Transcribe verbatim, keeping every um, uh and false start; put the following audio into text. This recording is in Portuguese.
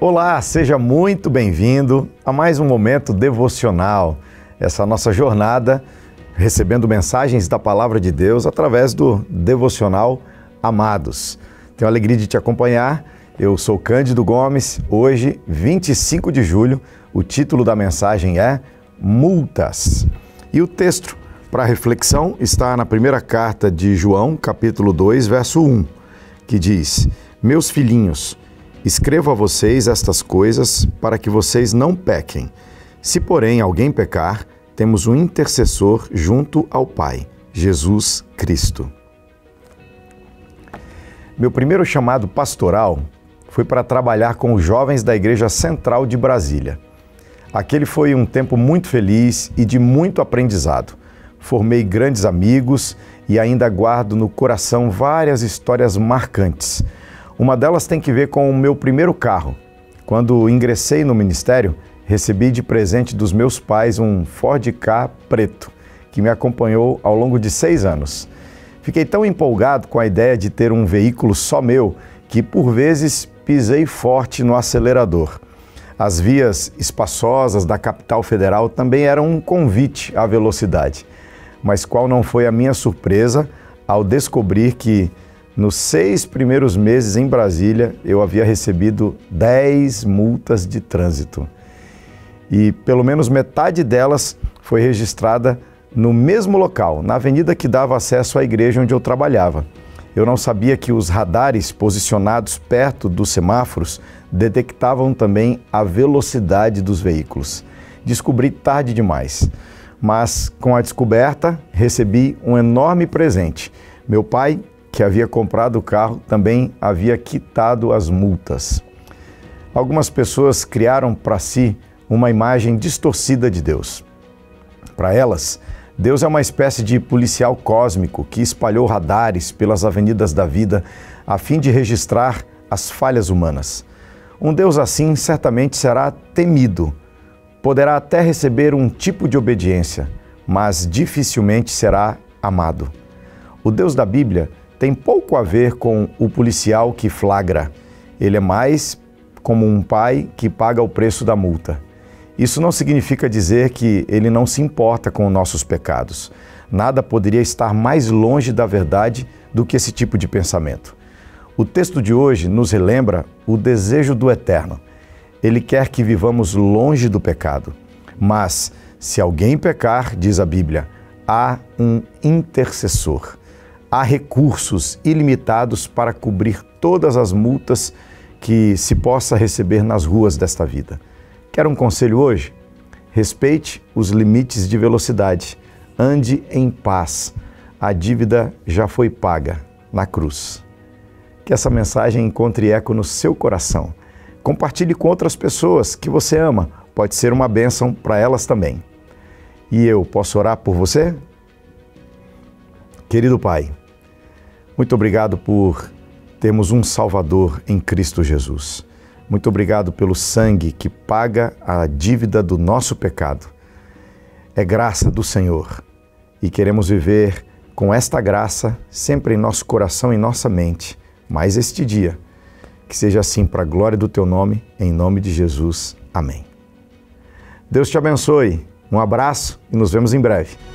Olá, seja muito bem-vindo a mais um momento devocional. Essa nossa jornada recebendo mensagens da Palavra de Deus através do devocional Amados. Tenho a alegria de te acompanhar. Eu sou Cândido Gomes. Hoje, vinte e cinco de julho, o título da mensagem é Multas. E o texto para reflexão está na primeira carta de João, capítulo dois, verso um, que diz: Meus filhinhos, escrevo a vocês estas coisas para que vocês não pequem. Se, porém, alguém pecar, temos um intercessor junto ao Pai, Jesus Cristo. Meu primeiro chamado pastoral foi para trabalhar com os jovens da Igreja Central de Brasília. Aquele foi um tempo muito feliz e de muito aprendizado. Formei grandes amigos e ainda guardo no coração várias histórias marcantes. Uma delas tem que ver com o meu primeiro carro. Quando ingressei no ministério, recebi de presente dos meus pais um Ford Ka preto, que me acompanhou ao longo de seis anos. Fiquei tão empolgado com a ideia de ter um veículo só meu, que por vezes pisei forte no acelerador. As vias espaçosas da capital federal também eram um convite à velocidade. Mas qual não foi a minha surpresa ao descobrir que, nos seis primeiros meses em Brasília, eu havia recebido dez multas de trânsito. E pelo menos metade delas foi registrada no mesmo local, na avenida que dava acesso à igreja onde eu trabalhava. Eu não sabia que os radares posicionados perto dos semáforos detectavam também a velocidade dos veículos. Descobri tarde demais, mas com a descoberta recebi um enorme presente. Meu pai, que havia comprado o carro, também havia quitado as multas. Algumas pessoas criaram para si uma imagem distorcida de Deus. Para elas, Deus é uma espécie de policial cósmico que espalhou radares pelas avenidas da vida a fim de registrar as falhas humanas. Um Deus assim certamente será temido, poderá até receber um tipo de obediência, mas dificilmente será amado. O Deus da Bíblia tem pouco a ver com o policial que flagra. Ele é mais como um pai que paga o preço da multa. Isso não significa dizer que ele não se importa com nossos pecados. Nada poderia estar mais longe da verdade do que esse tipo de pensamento. O texto de hoje nos relembra o desejo do Eterno. Ele quer que vivamos longe do pecado. Mas, se alguém pecar, diz a Bíblia, há um intercessor. Há recursos ilimitados para cobrir todas as multas que se possa receber nas ruas desta vida. Quer um conselho hoje? Respeite os limites de velocidade. Ande em paz. A dívida já foi paga na cruz. Que essa mensagem encontre eco no seu coração. Compartilhe com outras pessoas que você ama. Pode ser uma bênção para elas também. E eu posso orar por você? Querido Pai, muito obrigado por termos um Salvador em Cristo Jesus. Muito obrigado pelo sangue que paga a dívida do nosso pecado. É graça do Senhor e queremos viver com esta graça sempre em nosso coração e nossa mente. Mas este dia, que seja assim para a glória do Teu nome, em nome de Jesus. Amém. Deus te abençoe. Um abraço e nos vemos em breve.